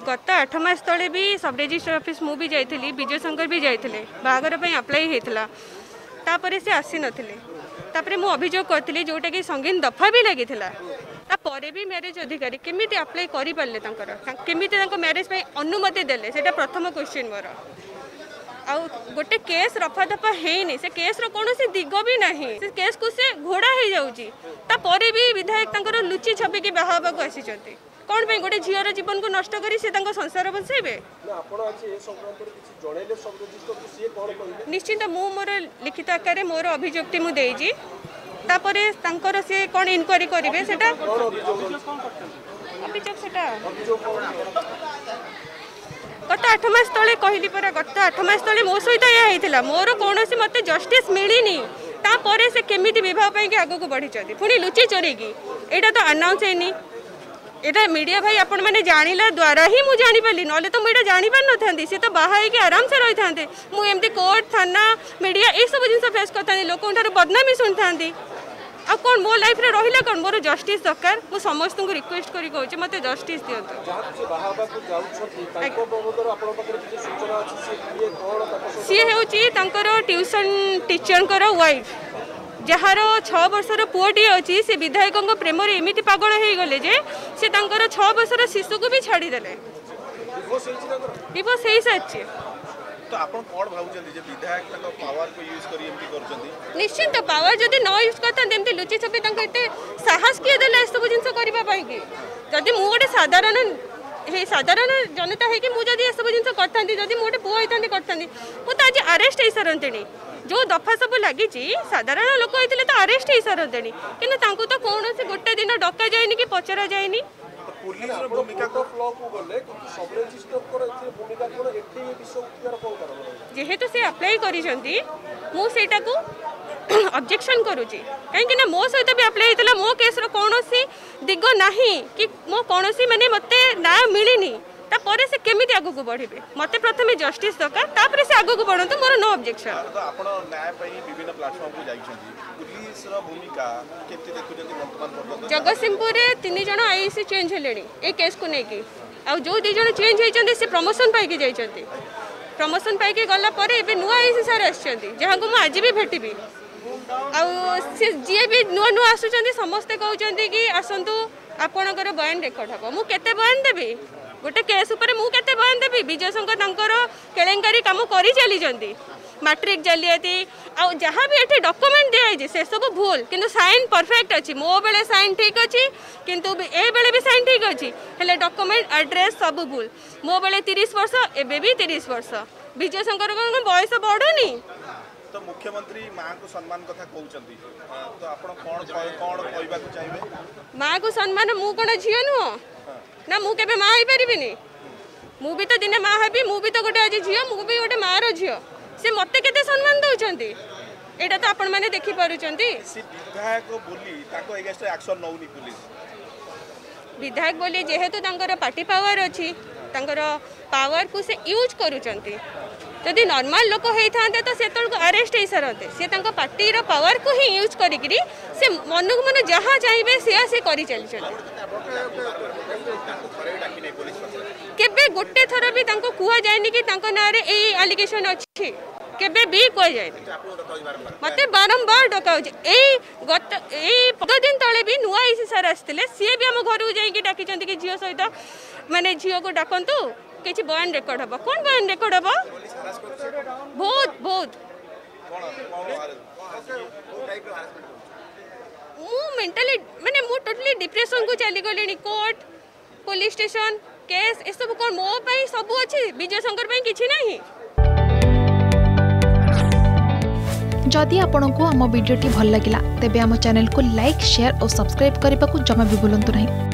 गत 8 मास तले भी सब रजिस्टर ऑफिस मु भी जाइली विजय शंकर भी जाइए बाहागर अप्लाई होता तापर से आसी नथिले तापर मु अभियोग करती जोटा कि संगीन दफा भी लगी तापर भी मैरिज अधिकारी केमी अप्लाई कर पारे केमी मैरिज अनुमति देले सेटा प्रथम क्वेश्चन मोर आ गोटे केस रफा दफा है से केस कौन दिग भी ना से केस को से घोड़ा हो जाऊँगी तापर भी विधायक लुचि छबिकी बाहा आसी कौन पे गोटे झीर जीवन को नष्ट करी से संसार बसैबे निश्चिंत मु मोर लिखित आकार मोर अभियोक्ति मुझे तापरे तांकर से कौन इनक्वारी करेंगे सेटा अभियोग सेटा गत 8 मास तले कहली परा गत 8 मास तले मो सहित या मोर कौन मत जस्टिस मिलनी तापर से केमी विवाह आग को बढ़ी पुणी लुचि चोरेगी यहाँ तो अनाउंस है एटा मीडिया भाई आपण मैंने जानिला द्वारा ही मुझे जानीपाली ना तो मुझे जानीपार न सी तो बाहर कि आराम से रही था मुझे कोर्ट थाना मीडिया ये सब जिन फेस करता लोक बदनामी शुणी था आ कौन मो लाइफ रे रहिला कौन मोर जस्टिस दरकार मु समस्त को रिक्वेस्ट करी कहूँ मत जस्टिस दियंतु सी हूँ ट्यूशन टीचर वाइफ जार 6 वर्षर पुओटी अच्छी से विधायक प्रेम एमती पागल हो गले जे से 6 वर्षर शिशु को भी छाड़ीदे डिवोर्स हो सारी तो आपण कोन भाउचंदी जे विधायक तक पावर को यूज करी एमपी करचंदी निश्चित पावर जदि न यूज करता एमती लुचि छपी एते साहस किए देला सब जिंस करबा पई कि जदि मु गोटे साधारण जनता है कि मु जदि सब जिंस करथांती जदि मु गोटे पुओ होइथांती करथांती मु तो आज अरेस्ट हो सारंतेनी जो दफा सब लगी साधारण लोक होते तो अरेस्ट हो सारंतेनी कि तो कौन से गोटे दिन डका जाए कि पचरा जाए जेहेतु से अप्लाई करिसेंती मु सेटा को ऑब्जेक्शन करूची कहीं मो सहित भी अप्लाई होता मो केस कौन दिग ना कि मो कौन माने मते न्याय मिलनी तापर से केमी आग को बढ़े मत प्रथम जस्टिस दरकार तापर से आग को बढ़त मोर नो ऑब्जेक्शन तो आपण न्याय पई विभिन्न प्लेटफॉर्म को जाइछंती पुलिस रो भूमिका केते देखुजंती वर्तमान जगतसिंहपुर रे 3 जण आईसी चेंज हेलेनी ए केस को नेकी आ जो 2 जण चेंज होइछंती से प्रमोशन पाई के जाइछंती प्रमोशन पाई के गला परे एबे नुआ आईसी सर आछंती जहां को म आज भी भेटिबी आ से जे भी नुआ नुआ आसुचंती समस्त कहउचंती कि आसंतु आपणकर बयान रेकॉर्ड हबो मु केते बयान देबी गोटे केस उपर मु केते बयान देबी विजय शंकर तांकर केलेंकारी काम करी चली जंती मैट्रिक जालियाती आ जहाँ भी एठी डॉक्यूमेंट दिया से सब भूल किंतु साइन परफेक्ट अच्छी मो बेले साइन ठीक अच्छी किंतु ए बेले भी साइन ठीक अच्छी हेले डॉक्यूमेंट एड्रेस सब भूल मो बेले 30 वर्ष एबे भी 30 वर्ष विजय शंकर बयस बढ़नी तो मुख्यमंत्री माँ को सम्मान कथा कहउचंती तो आपण कोन कहबा को चाहिबे माँ को सम्मान मु कोन झियो नुह ना मु केबे माँ होई परिबिनी मु भी तो दिने माँ हेबी मु भी तो गोटे आज झियो मु भी गोटे माँ रो झियो से मते केते सम्मान दउचंती एटा तो आपण माने देखि पारुचंती से विधायक बोली ताको एगेस्ट एक्शन नउनी पुलिस विधायक बोली जेहेतु तांकर पार्टी पावर अच्छी तांकर पावर को से यूज करूचंती जदि नॉर्मल लोक होता तो से अरेस्ट हो सारते सी पार्टी पावर को ही यूज करी से मन को मन जहाँ चाहिए से कर चलते केबे गोटे थर भी कह जाए कि ना एलिगेशन अच्छी केबे भी कह जाए मत बारंबार डका गत 15 दिन तले भी नुआ आईसी सर आसते सी भी आम घर को जाकि डाकी कि झील सहित माने झील को डाकतु किसी बयान रेकर्ड हम कौन बयान रेकर्ड हम बहुत बहुत मु मेंटली माने मु टोटली डिप्रेशन को चली गली कोर्ट पुलिस स्टेशन केस ए सब कौन मो पाई सब अच्छी विजय शंकर पाई किछि नहीं जदि आपंक आम भिडी भल लगा तेब आम चैनल को लाइक शेयर और सब्सक्राइब करने को जमा भी भूलु नहीं।